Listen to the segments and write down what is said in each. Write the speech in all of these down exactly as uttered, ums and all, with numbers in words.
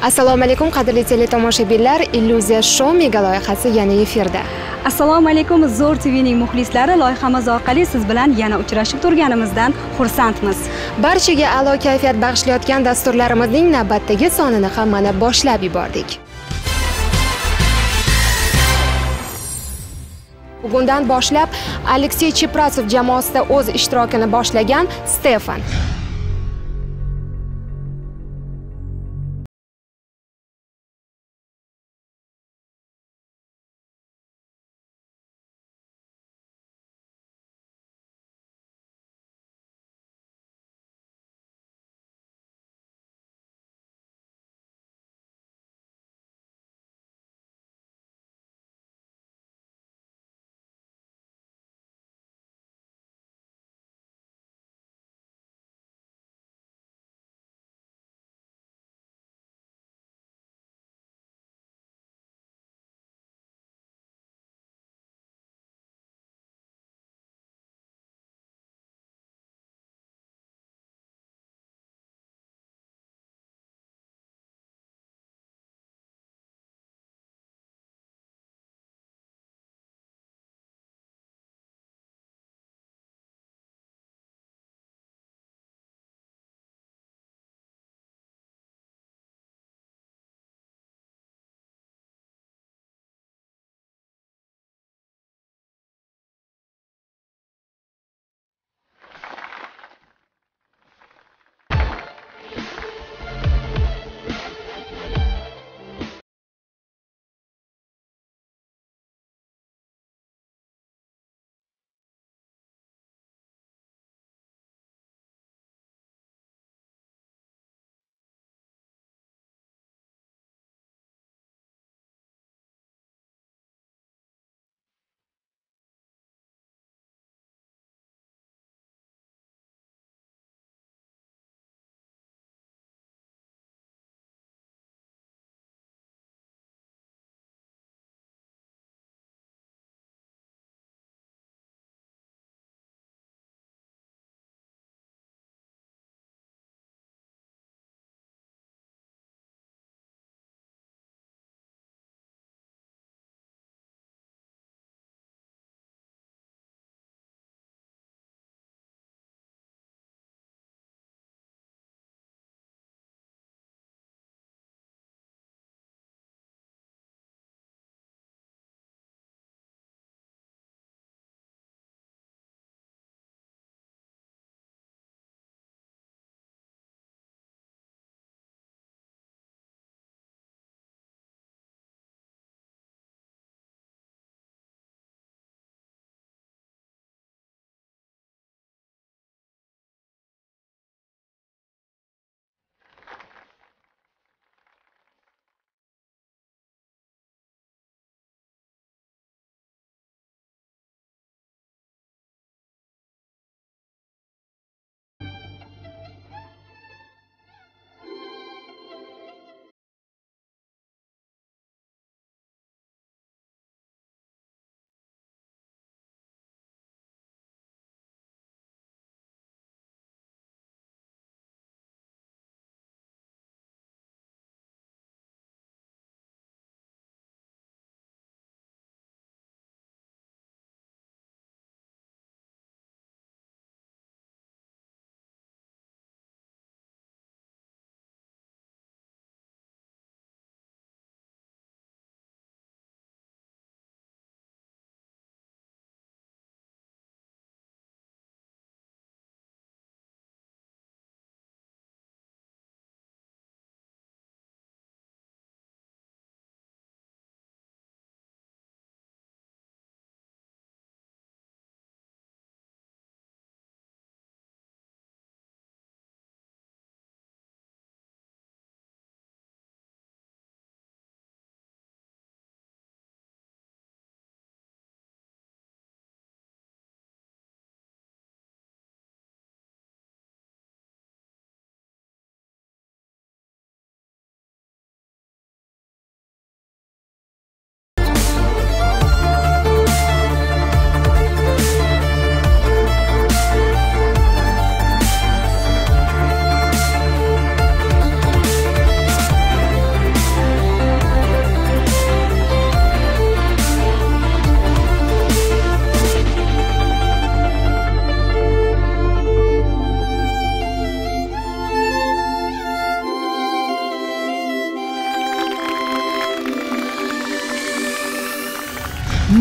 Assalomu alaykum qadrli teletomoshabinlar, Illyuziya Show mega loyihasi yana efirda. Assalomu alaykum Zo'r T V'ning muxlislari, loyihamiz orqali siz bilan yana uchrashib turganimizdan xursandmiz. Barchaga a'lo kayfiyat bag'ishlayotgan dasturlarimizning navbatdagi sonini ham mana boshlab yubordik. Bugundan boshlab Aleksey Cheprasov jamoasida o'z ishtirokini boshlagan Stefan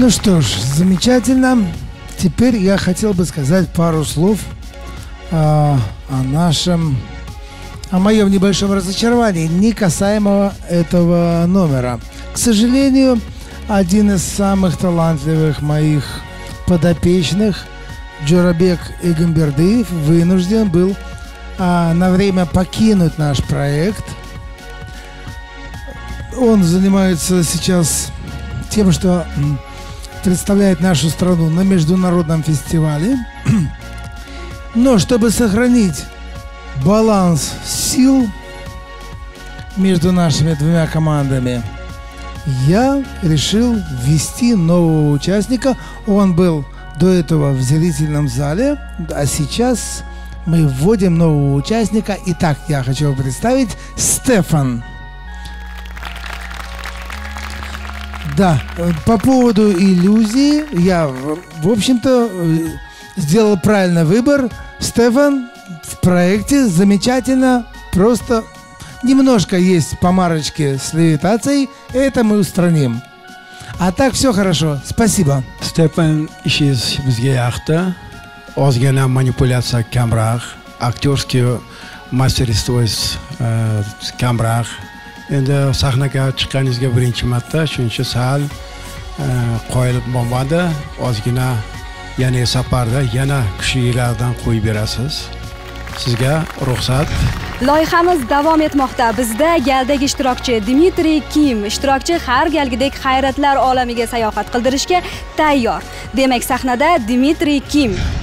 Ну что ж, замечательно. Теперь я хотел бы сказать пару слов о, о нашем, о моем небольшом разочаровании, не касаемого этого номера. К сожалению, один из самых талантливых моих подопечных, Джорабек Эгамбердиев, вынужден был а, на время покинуть наш проект. Он занимается сейчас тем, что представляет нашу страну на международном фестивале. Но чтобы сохранить баланс сил между нашими двумя командами, я решил ввести нового участника. Он был до этого в зрительном зале, а сейчас мы вводим нового участника. Итак, я хочу представить Стефан. Да, по поводу иллюзии я, в общем-то, сделал правильный выбор. Стефан в проекте замечательно, просто немножко есть помарочки с левитацией, это мы устраним. А так все хорошо, спасибо. Стефан ishingiz bizga yoqdi. Ozgina manipulyatsiya kamroq, aktyorskiy masтерствоyingiz kamroq. Endi sahnaga chiqqaningizga birinchi marta, shuning uchun sal qoyilib bo'lmadi. Ozgina yana safarda yana kuchlilardan qo'yib berasiz. Sizga ruxsat. Loyihamiz davom etmoqda. Bizda galdagi ishtirokchi Dmitriy Kim ishtirokchi har galgidek hayratlar olamiga sayohat qildirishga tayyor. Demak, sahnada Dmitriy Kim.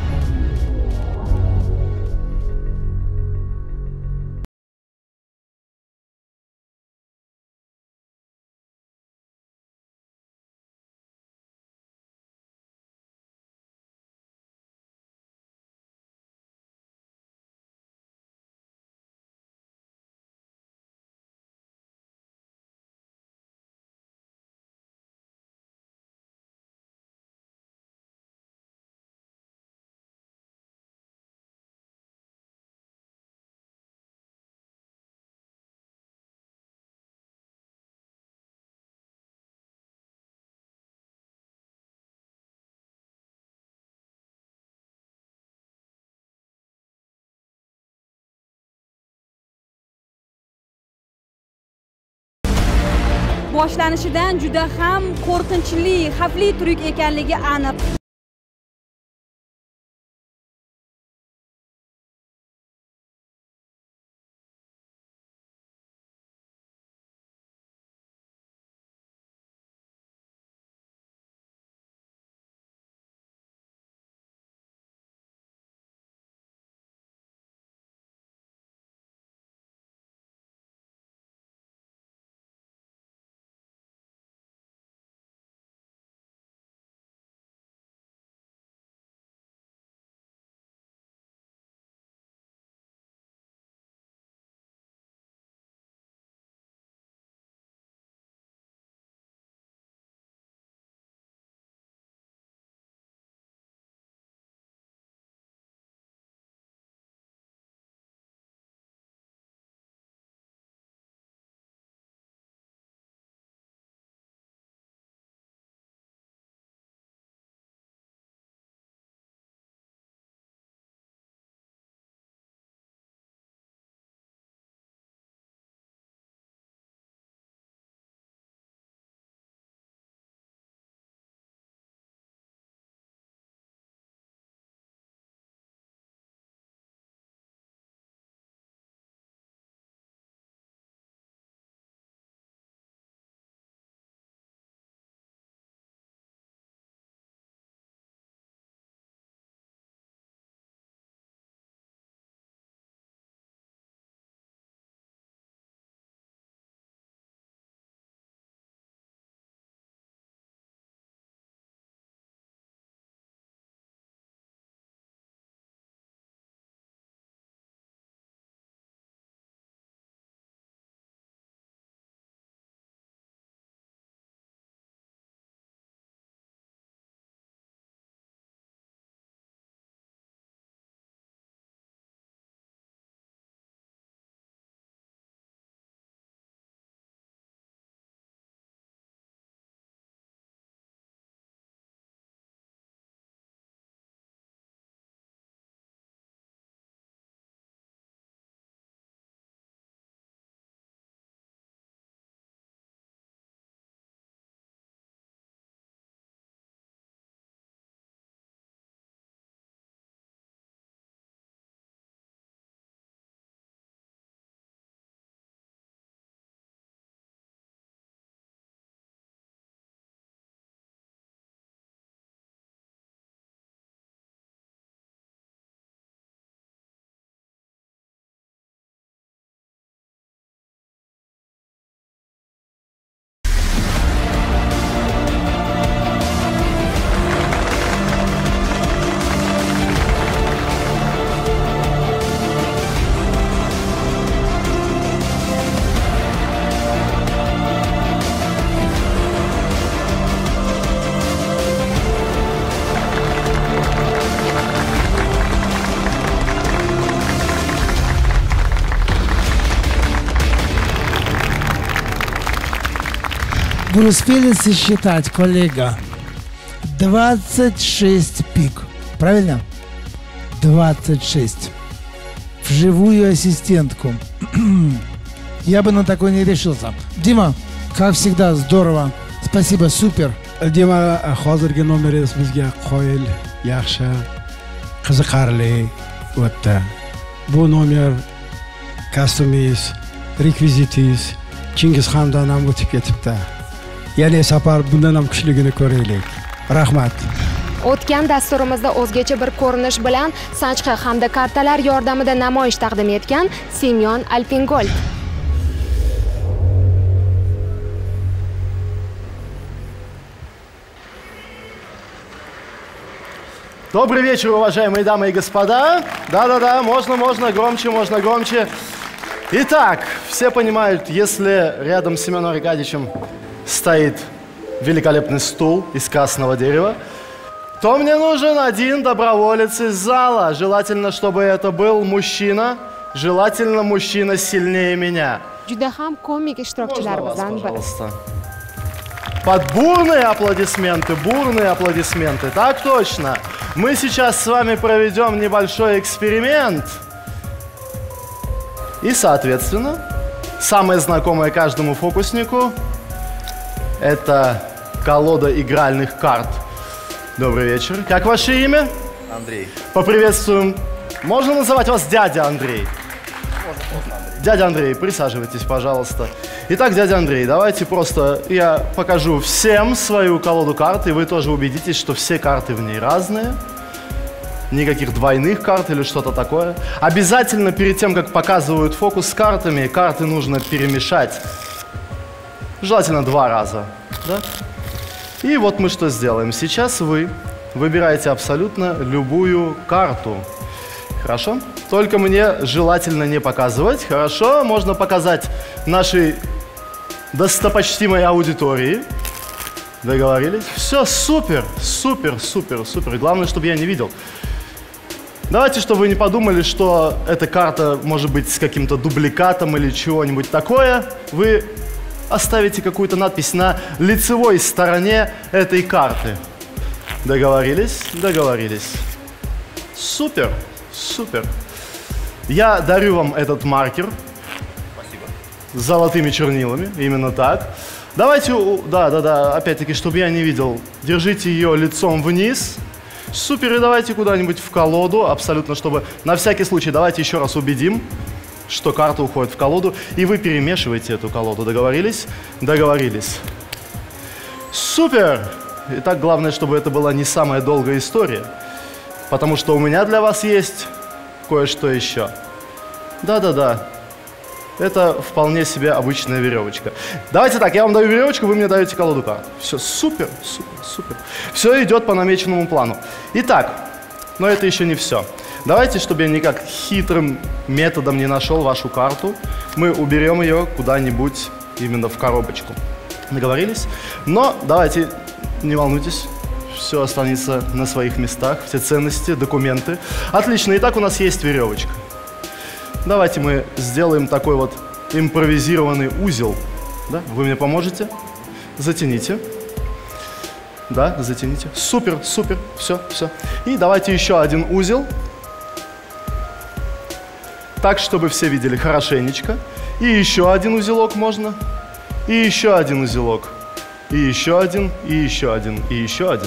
Boshlanishidan juda ham qo'rqinchli, xavfli tryuk ekanligi aniq. Вы успели сосчитать, коллега? двадцать шесть пик. Правильно? двадцать шесть. Вживую ассистентку. Я бы на такой не решился. Дима, как всегда, здорово. Спасибо, супер. Дима, hozirgi nomeringiz bizga qoyil, yaxshi, qiziqarli o'tdi. Bu nomer kostyumingiz, rekvizitingiz Chingizxondan ham o'tib ketibdi. Yana safar bundan ham kuchligini ko'raylik. Rahmat. O'tgan dasturimizda o'zgacha bir ko'rinish bilan sanchqa hamda kartalar yordamida namoyish taqdim etgan Semyon Alpingold. Добрый вечер, уважаемые дамы и господа. Да-да-да, можно, можно, громче, можно, громче. Итак, все понимают, если рядом с Семеном Аркадьевичем стоит великолепный стул из красного дерева, то мне нужен один доброволец из зала. Желательно, чтобы это был мужчина, желательно мужчина сильнее меня. Juda ham komik ishtirokchilarimizdan biri. Пожалуйста. Под бурные аплодисменты, бурные аплодисменты. Так точно. Мы сейчас с вами проведем небольшой эксперимент. И, соответственно, самое знакомое каждому фокуснику – это колода игральных карт. Добрый вечер. Как ваше имя? Андрей. Поприветствуем. Можно называть вас дядя Андрей? Можно просто Андрей. Дядя Андрей, присаживайтесь, пожалуйста. Итак, дядя Андрей, давайте просто я покажу всем свою колоду карт, и вы тоже убедитесь, что все карты в ней разные. Никаких двойных карт или что-то такое. Обязательно перед тем, как показывают фокус с картами, карты нужно перемешать. Желательно два раза. Да? И вот мы что сделаем. Сейчас вы выбираете абсолютно любую карту. Хорошо? Только мне желательно не показывать. Хорошо? Можно показать нашей достопочтимой аудитории. Договорились? Все, супер, супер, супер, супер. Главное, чтобы я не видел. Давайте, чтобы вы не подумали, что эта карта может быть с каким-то дубликатом или чего-нибудь такое. Вы оставите какую-то надпись на лицевой стороне этой карты. Договорились? Договорились. Супер, супер. Я дарю вам этот маркер. Спасибо. С золотыми чернилами, именно так. Давайте, да, да, да, опять-таки, чтобы я не видел, держите ее лицом вниз. Супер, и давайте куда-нибудь в колоду, абсолютно, чтобы на всякий случай, давайте еще раз убедим, что карта уходит в колоду, и вы перемешиваете эту колоду. Договорились? Договорились. Супер! Итак, главное, чтобы это была не самая долгая история, потому что у меня для вас есть кое-что еще. Да-да-да. Это вполне себе обычная веревочка. Давайте так, я вам даю веревочку, вы мне даете колоду карт. Все, супер, супер, супер. Все идет по намеченному плану. Итак, но это еще не все. Давайте, чтобы я никак хитрым методом не нашел вашу карту, мы уберем ее куда-нибудь именно в коробочку. Договорились? Но давайте, не волнуйтесь, все останется на своих местах, все ценности, документы. Отлично, итак, у нас есть веревочка. Давайте мы сделаем такой вот импровизированный узел. Да? Вы мне поможете? Затяните. Да, затяните. Супер, супер. Все, все. И давайте еще один узел. Так, чтобы все видели хорошенечко. И еще один узелок можно. И еще один узелок. И еще один, и еще один, и еще один.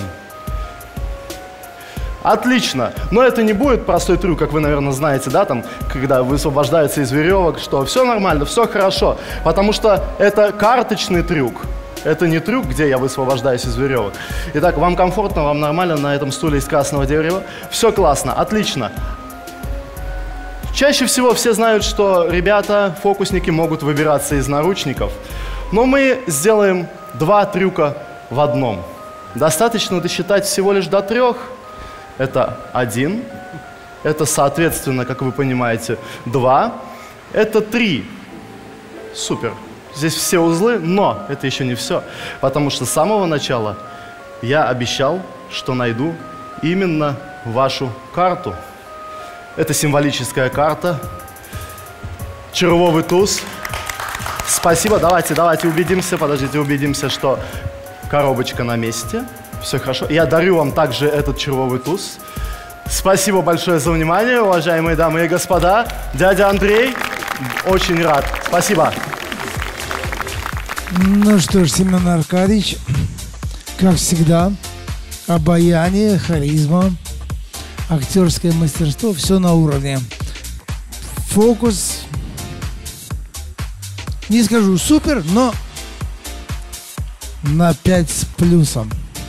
Отлично. Но это не будет простой трюк, как вы, наверное, знаете, да, там, когда высвобождается из веревок, что все нормально, все хорошо. Потому что это карточный трюк. Это не трюк, где я высвобождаюсь из веревок. Итак, вам комфортно, вам нормально на этом стуле из красного дерева. Все классно, отлично. Чаще всего все знают, что ребята, фокусники, могут выбираться из наручников. Но мы сделаем два трюка в одном. Достаточно досчитать всего лишь до трех. Это один. Это, соответственно, как вы понимаете, два. Это три. Супер. Здесь все узлы, но это еще не все. Потому что с самого начала я обещал, что найду именно вашу карту. Это символическая карта. Червовый туз. Спасибо. Давайте, давайте убедимся, подождите, убедимся, что коробочка на месте. Все хорошо. Я дарю вам также этот червовый туз. Спасибо большое за внимание, уважаемые дамы и господа. Дядя Андрей, очень рад. Спасибо. Ну что ж, Семен Аркадьевич, как всегда, обаяние, харизма, актерское мастерство, все на уровне. Фокус, не скажу супер, но на пять с плюсом.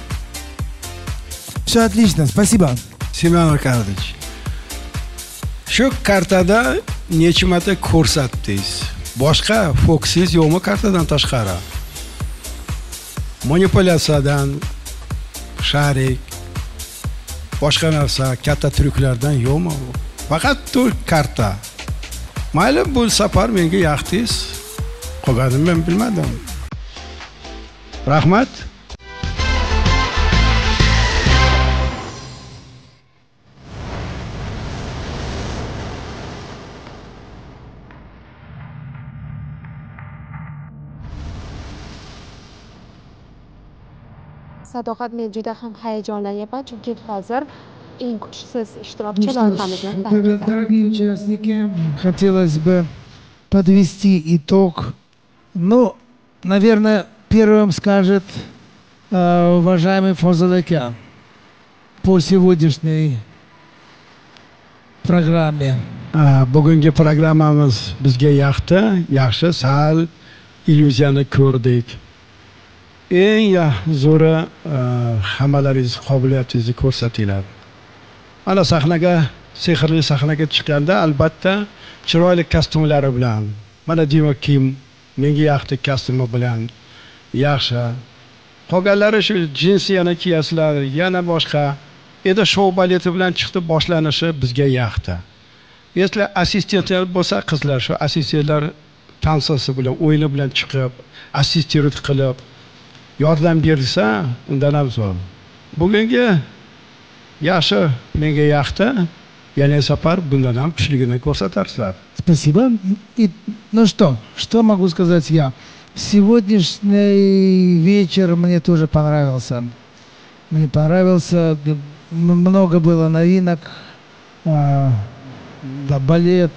Все отлично, спасибо. Семен Аркадьевич, shu kartada necha marta ko'rsatdingiz. Boshqa fokusingiz yo'qmi kartadan tashqari? Manipulyatsiyadan, sharik, boshqa narsa, katta tryuklardan yo'qmi? Faqat to'rt karta. Mayli, bu safar menga yoqdingiz. Qolganini men bilmadim. Rahmat. Sadoqat, men juda ham hayajonlanyapman, chunki hozir eng kuchsiz ishtirokchi loyihamizni. Дорогие участники, хотелось бы подвести итог. Ну, наверное, первым скажет э, уважаемый Фозылакян по сегодняшней программе. Bugungi programmamiz bizga yoqdi, yaxshi, sal illyuziyani ko'rdik. Eng zo'ri hammalaringiz qobiliyatingizni ko'rsatinglar. Mana sahnaga, sehrli sahnaga chiqqanda albatta chiroyli kostyumlari bilan, mana Dima Kim menga yoqdi kostyumi bilan yaxshi. Qolganlari shu jinsi yana kiyasizlar, yana boshqa. Edi show baleti bilan chiqdi boshlanishi bizga yoqdi. Если assistentlar bo'lsa, qizlar shu assistentlar tansasi bilan, o'yini bilan chiqib, assistent qilib yordam bersa, undan ham zo'r. Bugungi yaxshi, menga yoqdi. Yana safar bundan ham kuchligini ko'rsatarsizlar. Спасибо. И, ну что, что могу сказать я? Сегодняшний вечер мне тоже понравился. Мне понравился, много было новинок, а, да, балет,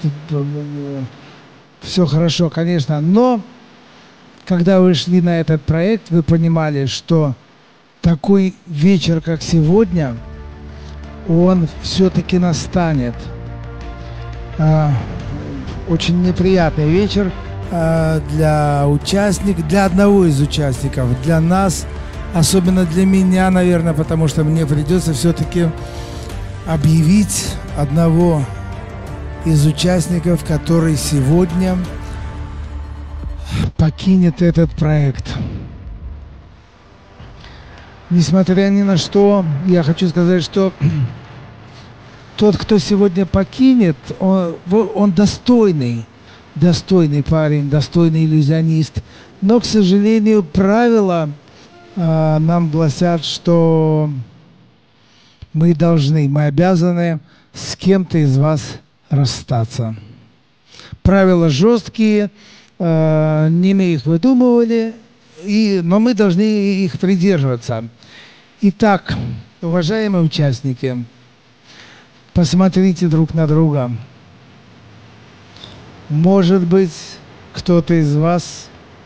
все хорошо, конечно, но когда вы шли на этот проект, вы понимали, что такой вечер, как сегодня, он все-таки настанет. А, очень неприятный вечер а, для участников, для одного из участников, для нас, особенно для меня, наверное, потому что мне придется все-таки объявить одного из участников, который сегодня покинет этот проект. Несмотря ни на что, я хочу сказать, что тот, кто сегодня покинет, он, он достойный, достойный парень, достойный иллюзионист. Но, к сожалению, правила э, нам гласят, что мы должны, мы обязаны с кем-то из вас расстаться. Правила жесткие, э, не мы их выдумывали, и, но мы должны их придерживаться. Итак, уважаемые участники, посмотрите друг на друга. Может быть, кто-то из вас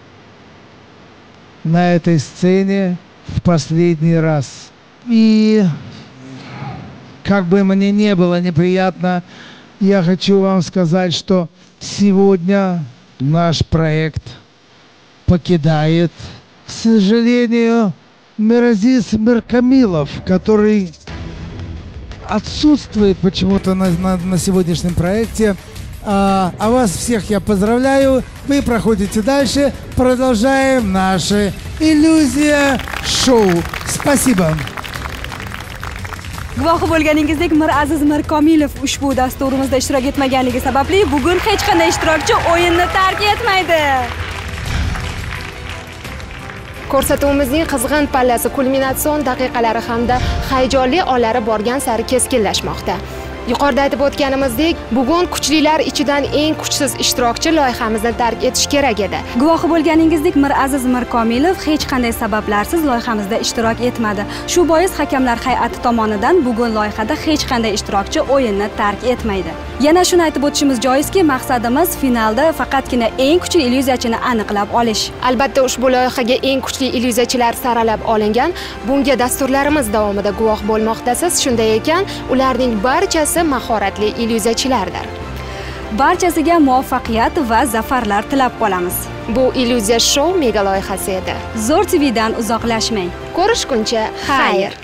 на этой сцене в последний раз. И как бы мне не было неприятно, я хочу вам сказать, что сегодня наш проект покидает, к сожалению, Миразис Миркамилов, который отсутствует почему-то на, на, на сегодняшнем проекте. А, а вас всех я поздравляю. Вы проходите дальше. Продолжаем наше иллюзия шоу. Спасибо. Guvohi bo'lganingizdek, Miraziz Mirkomilov ushbu dasturimizda ishtirok etmaganligi sababli bugun hech qanday ishtirokchi o'yinni tark etmaydi. Ko'rsatuvimizning qizg'in pallasi, kulminatsion daqiqalari hamda hayajonli onlari borgan sari keskinlashmoqda. Yuqorida aytib o'tganimizdek, bugun kuchlilar ichidan eng kuchsiz ishtirokchi loyihamizni tark etish kerak edi. Guvohi bo'lganingizdek, Miraziz Mirkomilov hech qanday sabablarsiz loyihamizda ishtirok etmadi. Shu bois hakamlar hay'ati tomonidan bugun loyihada hech qanday ishtirokchi o'yinni tark etmaydi. Yana shuni aytib o'tishimiz joizki, maqsadimiz finalda faqatgina eng kuchli illyuziyachini aniqlab olish. Albatta, ushbu loyihaga eng kuchli illyuziyachilar saralab olingan. Bunga dasturlarimiz davomida guvoh bo'lmoqdasiz. Shunday ekan, ularning barchasi mahoratli illyuziyachilardir. Barchasiga muvaffaqiyat va zafarlar tilab qolamiz. Bu Illyuziya Show mega loyihasi edi. Zo'r T V'dan uzoqlashmang. Ko'rishguncha xayr.